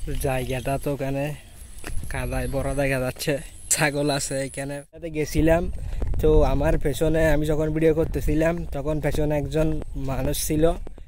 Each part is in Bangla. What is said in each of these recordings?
জায়গাটা তো ওখানে কাদায় ভরা দেখা যাচ্ছে, ছাগল আছে এখানে। গেছিলাম তো আমার পেছনে, আমি যখন ভিডিও করতেছিলাম তখন পেছনে একজন মানুষ ছিল।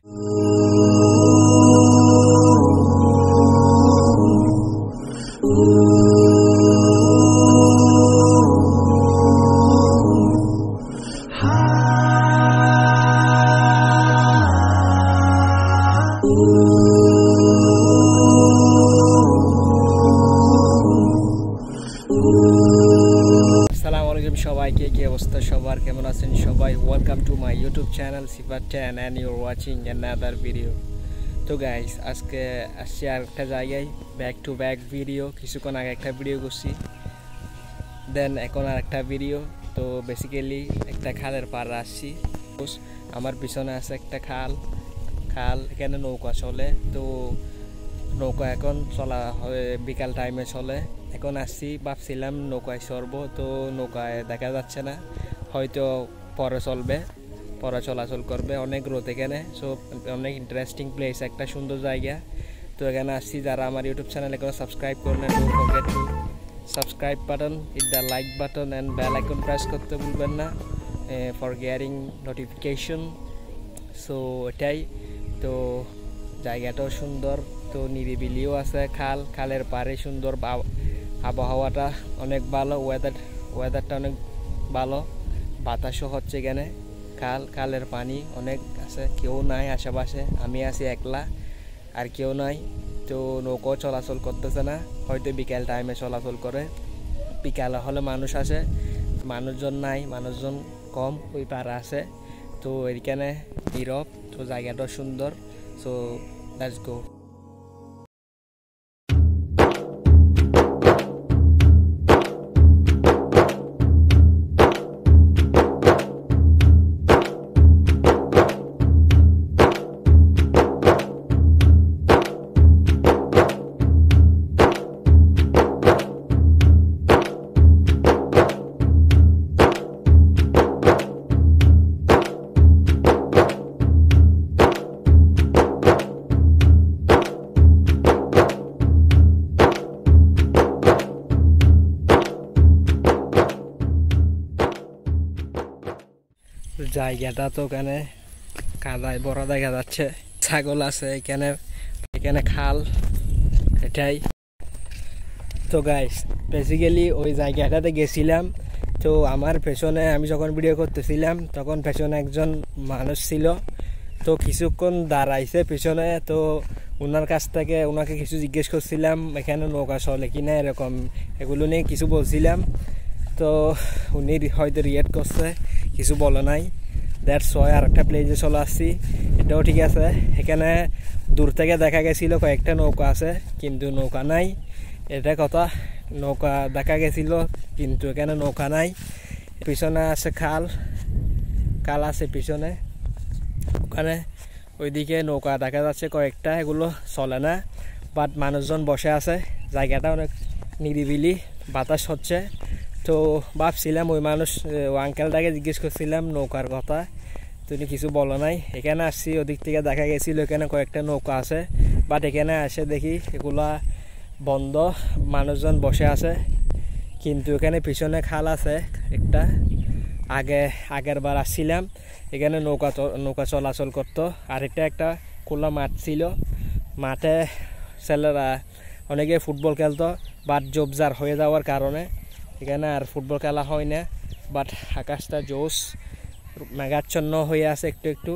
সবাইকে কি অবস্থা, সবার কেমন আছেন সবাই? Welcome to my YouTube channel Sifat 10 and you're watching another video. তো গাইস, আজকে আসছি আর একটা জায়গায়, ব্যাক টু ব্যাক ভিডিও। কিছুক্ষণ আগে একটা ভিডিও করছি, দেন এখন আর একটা ভিডিও। তো বেসিক্যালি একটা খালের পাড়ে আসছি। আমার পিছনে আছে একটা খাল, এখানে নৌকা চলে। তো নৌকা এখন চলা হয়, বিকাল টাইমে চলে। এখন আসছি, ভাবছিলাম নৌকায় চড়বো, তো নৌকায় দেখা যাচ্ছে না, হয়তো পরে চলবে, পরে চলাচল করবে। অনেক রোদ এখানে, সো অনেক ইন্টারেস্টিং প্লেস, একটা সুন্দর জায়গা। তো এখানে আসছি। যারা আমার ইউটিউব চ্যানেল এখনো সাবস্ক্রাইব করেন, don't forget to subscribe button, hit the like button and bell icon press করতে ভুলবেন না ফর গেটিং নোটিফিকেশন। সো এটাই। তো জায়গাটাও সুন্দর, তো নিরিবিলিও আছে। খালের পাড়ে সুন্দর, আবহাওয়াটা অনেক ভালো, ওয়েদারটা অনেক ভালো, বাতাসও হচ্ছে এখানে। খালের পানি অনেক আছে, কেউ নাই আশেপাশে, আমি আছি একলা, আর কেউ নাই। তো নৌকাও চলাচল করতেছে না, হয়তো বিকেল টাইমে চলাচল করে। বিকালে হলে মানুষ আসে, মানুষজন নাই, মানুষজন কম, ওই পাড়া আছে। তো এখানে নীরব, তো জায়গাটা সুন্দর। So let's go. জায়গাটা তো ওখানে কাদায় ভরা দেখা যাচ্ছে, ছাগল আছে এখানে খাল, এটাই। তো গাইস, বেসিক্যালি ওই জায়গাটাতে গেছিলাম। তো আমার পেছনে, আমি যখন ভিডিও করতেছিলাম তখন পেছনে একজন মানুষ ছিল। তো কিছুক্ষণ দাঁড়াইছে পিছনে। তো ওনার কাছ থেকে ওনাকে কিছু জিজ্ঞেস করছিলাম, এখানে নৌকা চলে কিনা, এরকম এগুলো নিয়ে কিছু বলছিলাম। তো উনি হয়তো রিয়েক্ট করছে, কিছু বলে নাই। দ্যাটস ওয়াই আর একটা প্লেসে চলে আসছি। এটাও ঠিক আছে। এখানে দূর থেকে দেখা গেছিল কয়েকটা নৌকা আছে, কিন্তু নৌকা নাই, এটা কথা। নৌকা দেখা গেছিল, কিন্তু এখানে নৌকা নাই। পিছনে আছে খাল আছে পিছনে, ওখানে ওইদিকে নৌকা দেখা যাচ্ছে কয়েকটা, এগুলো চলে না, বাট মানুষজন বসে আছে। জায়গাটা অনেক নিরিবিলি, বাতাস হচ্ছে। তো ভাবছিলাম ওই আঙ্কেলটাকে জিজ্ঞেস করছিলাম নৌকার কথা, তিনি কিছু বলে নাই। এখানে আসছি, ওদিক থেকে দেখা গেছিল এখানে কয়েকটা নৌকা আছে, বাট এখানে আসে দেখি এগুলা বন্ধ, মানুষজন বসে আছে। কিন্তু এখানে পিছনে খাল আছে একটা, আগের বার আসছিলাম, এখানে নৌকা চলাচল করতো। আর এটা একটা খোলা মাঠ ছিল, মাঠে ছেলেরা অনেকে ফুটবল খেলতো, বাট জবজার হয়ে যাওয়ার কারণে এখানে আর ফুটবল খেলা হয় না। বাট আকাশটা জোস, মেঘাচ্ছন্ন হয়ে আছে একটু,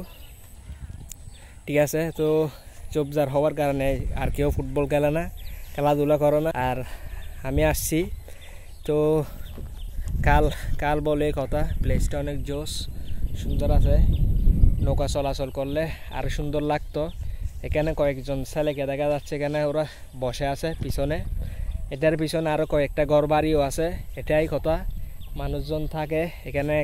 ঠিক আছে। তো জবজার হওয়ার কারণে আর কেউ ফুটবল খেলে না, খেলাধুলা করে না। আর আমি আসছি, তো কাল বলে কথা, প্লেসটা অনেক জোস, সুন্দর আছে। নৌকা চলাচল করলে আরও সুন্দর লাগতো। এখানে কয়েকজন ছেলেকে দেখা যাচ্ছে, এখানে ওরা বসে আছে পিছনে। এটার পিছনে আরও কয়েকটা ঘর বাড়িও আছে, এটাই কথা। মানুষজন থাকে এখানে,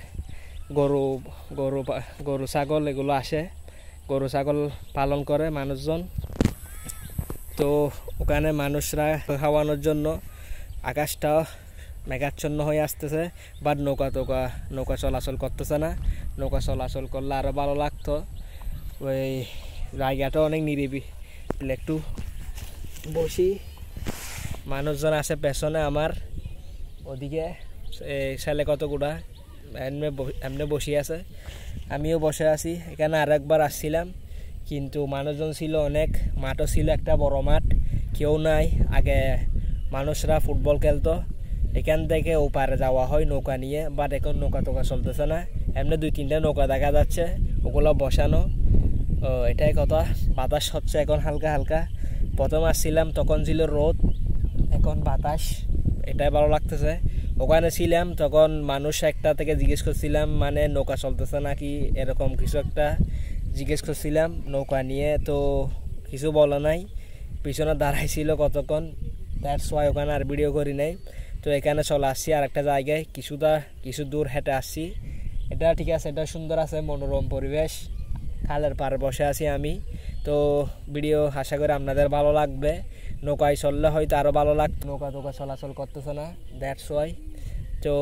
গরু ছাগল এগুলো আসে, গরু ছাগল পালন করে মানুষজন। তো ওখানে মানুষরা খাওয়ানোর জন্য আকাশটা মেঘাচ্ছন্ন হয়ে আসতেছে, বাট নৌকা চলাচল করতেছে না। নৌকা চলাচল করলে আরও ভালো লাগতো। ওই জায়গাটা অনেক নিরিবিলি, একটু বসি, মানুষজন আছে পেছনে আমার, ওদিকে ছেলে কতগুলা এমনি বসে আছে, আমিও বসে আছি। এখানে আরেকবার আসছিলাম, কিন্তু মানুষজন ছিল অনেক, মাঠও ছিল একটা বড় মাঠ, কেউ নাই। আগে মানুষরা ফুটবল খেলতো, এখান থেকে ওপারে যাওয়া হয় নৌকা নিয়ে, বাট এখন নৌকা টোকা চলতেছে না। এমনি 2-3টা নৌকা দেখা যাচ্ছে, ওগুলো বসানো। এটাই কথা, বাতাস হচ্ছে এখন হালকা হালকা। প্রথম আসছিলাম তখন ছিল রোদ, এখন বাতাস, এটাই ভালো লাগতেছে। ওখানে ছিলাম তখন মানুষ একটা থেকে জিজ্ঞেস করছিলাম, মানে নৌকা চলতেছে নাকি এরকম কিছু একটা জিজ্ঞেস করছিলাম নৌকা নিয়ে, তো কিছু বলে নাই। পিছনে দাঁড়াইছিল কতক্ষণ, দ্যাটস ওয়াই ওখানে আর ভিডিও করি নাই। তো এখানে চলে আসছি আর একটা জায়গায়, কিছু দূর হেঁটে আসছি। এটা ঠিক আছে, এটা সুন্দর আছে, মনোরম পরিবেশ, খালের পাড়ে বসে আছি আমি। তো ভিডিও আশা করি আপনাদের ভালো লাগবে। নৌকায় চললে হয়তো আরও ভালো লাগতো, নৌকা টোকা চলাচল করতেছে না, দ্যাটস ওয়াই। তো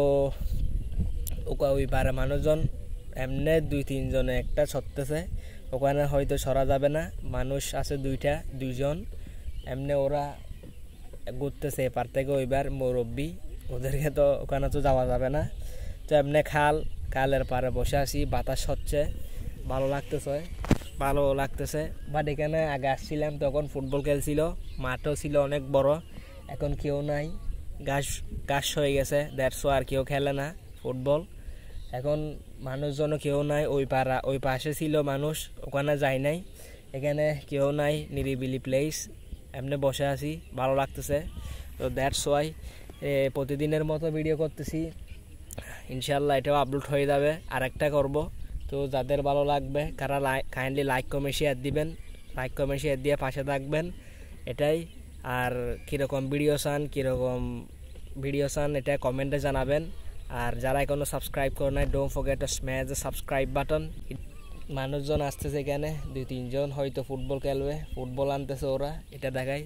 ওই পাড়ে মানুষজন এমনি 2-3 জনে একটা ছড়তেছে, ওখানে হয়তো সরা যাবে না, মানুষ আছে 2জন, এমনি ওরা ঘুরতেছে এপার থেকে ওইবার, মুরব্বি, ওদেরকে তো ওখানে তো যাওয়া যাবে না। তো এমনি খালের পাড়ে বসে আছি, বাতাস হচ্ছে, ভালো লাগতেছে। বাট এখানে আগে আসছিলাম তখন ফুটবল খেলছিল, মাঠও ছিল অনেক বড়, এখন কেউ নাই, ঘাস হয়ে গেছে, দেড়শো আর কেউ খেলে না ফুটবল। এখন মানুষজনও কেউ নাই, ওই পাশে ছিল মানুষ, ওখানে যাই নাই। এখানে কেউ নাই, নিরিবিলি প্লেস, এমনি বসে আছি, ভালো লাগতেছে। তো দ্যাটস ওয়াই প্রতিদিনের মতো ভিডিও করতেছি, ইনশাল্লাহ এটাও আপলোড হয়ে যাবে, আর একটা করব। তো যাদের ভালো লাগবে কারা কাইন্ডলি লাইক কমেন্ট শেয়ার দিবেন, লাইক কমেন্ট শেয়ার দিয়ে পাশে থাকবেন, এটাই। আর কীরকম ভিডিও চান এটা কমেন্টে জানাবেন। আর যারা এখনও সাবস্ক্রাইব করে নাই, don't forget to smash the subscribe button. মানুষজন আসতেছে এখানে, 2-3 জন হয়তো ফুটবল খেলবে, ফুটবল আনতেছে ওরা, এটা দেখাই।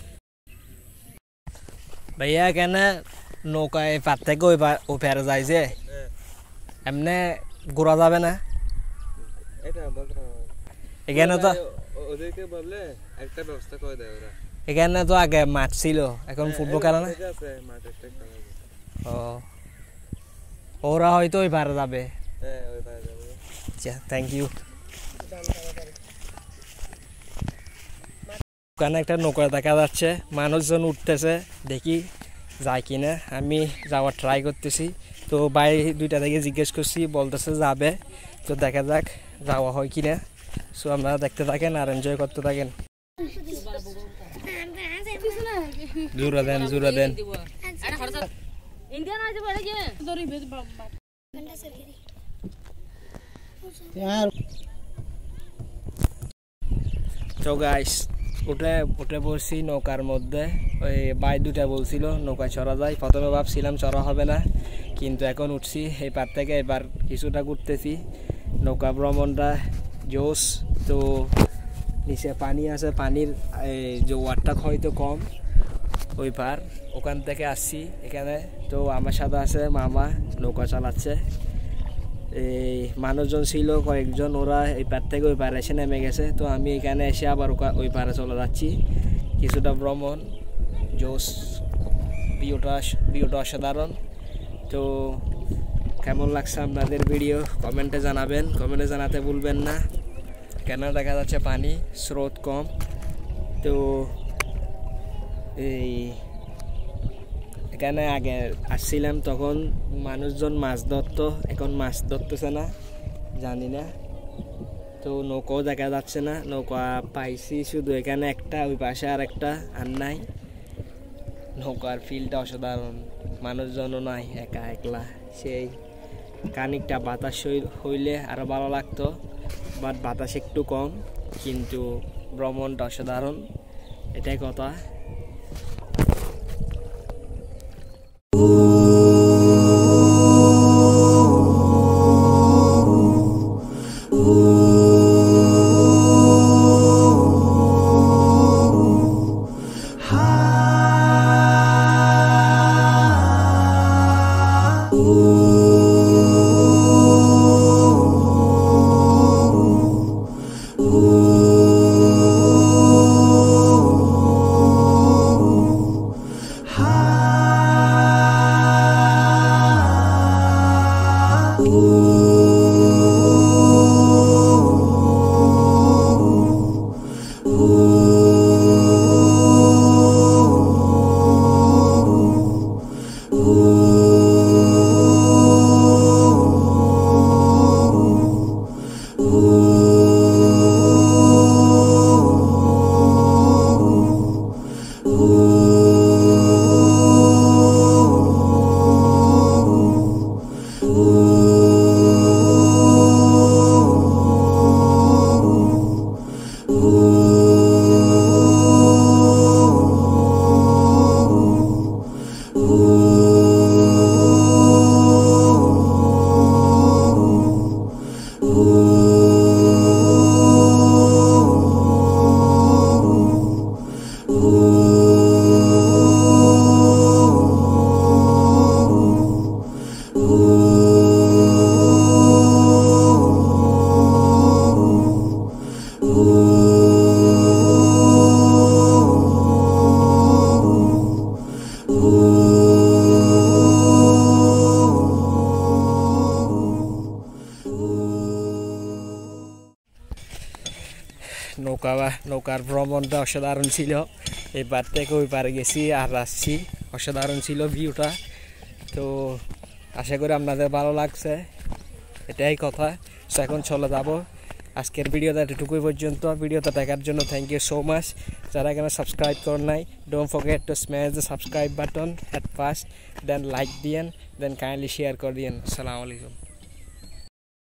ভাইয়া এখানে নৌকায় পার থেকে ওই পারে যায় যে, এমনি ঘোরা যাবে না এখানে তো, এখানে তো আগে মাঠ ছিল, এখন ফুটবল খেলা না। ওরা হয়তো ওই পারে যাবে। আচ্ছা, থ্যাংক ইউ। ওখানে একটা নৌকা দেখা যাচ্ছে, মানুষজন উঠতেছে, দেখি যায় কিনা, আমি যাওয়ার ট্রাই করতেছি। তো ভাই 2টা থেকে জিজ্ঞেস করছি, বলতেছে যাবে, তো দেখা যাক যাওয়া হয় কিনা। সো আপনারা দেখতে থাকেন আর এনজয় করতে থাকেন। জোরে দেন। তো গাইস উঠে পড়ছি নৌকার মধ্যে। ওই ভাই 2টা বলছিল নৌকায় চড়া যায়, প্রথমে ভাবছিলাম চড়া হবে না, কিন্তু এখন উঠছি এই পার থেকে, এবার কিছুটা ঘুরতেছি। নৌকা ভ্রমণটা জোস। তো নিচে পানি আছে, পানির যে ওয়াটটা হয়তো কম, ওই পার, ওখান থেকে আসছি এখানে। তো আমার সাথে আছে মামা, নৌকা চালাচ্ছে। এই মানুষজন ছিল কয়েকজন, ওরা এই পার থেকে ওই পারে এসে নেমে গেছে। তো আমি এখানে এসে আবার ওই পারে চলে যাচ্ছি। কিছুটা ভ্রমণ জোস, ভিউটা অসাধারণ। তো কেমন লাগছে আপনাদের ভিডিও কমেন্টে জানাবেন, কমেন্টে জানাতে ভুলবেন না। কেন দেখা যাচ্ছে পানি স্রোত কম। তো এই এখানে আগে আসছিলাম তখন মানুষজন মাছ ধরতো, এখন মাছ ধরতেছে না, জানি না। তো নৌকাও দেখা যাচ্ছে না, নৌকা পাইছি শুধু এখানে একটা, ওই পাশে আর একটা, আর নাই। নৌকার ফিলটা অসাধারণ, মানুষজনও নাই, একা একলা। সেই খানিকটা বাতাস হইলে আরও ভালো লাগতো, বাট বাতাস একটু কম, কিন্তু ভ্রমণটা অসাধারণ, এটাই কথা। নৌকার ভ্রমণটা অসাধারণ ছিল। এই পার থেকে ওই পারে গেছি আর আসছি, অসাধারণ ছিল ভিউটা। তো আশা করি আপনাদের ভালো লাগছে, এটাই কথা। তো এখন চলে যাব। আজকের ভিডিওটা এতটুকুই পর্যন্ত। ভিডিওটা দেখার জন্য থ্যাংক ইউ সো মাচ। যারা এখানে সাবস্ক্রাইব করেন নাই, don't forget to smash the subscribe button at first, then like দিয়েন, দেন কাইন্ডলি শেয়ার করে দিয়েন। আসসালামু আলাইকুম।